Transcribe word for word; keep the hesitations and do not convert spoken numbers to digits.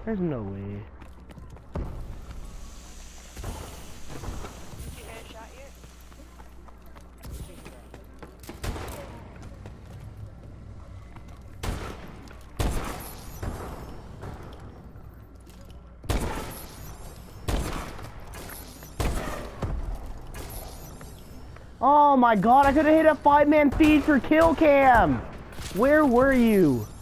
There's no way. Did you headshot yet? Oh my god, I could have hit a five man feed for kill cam! Where were you?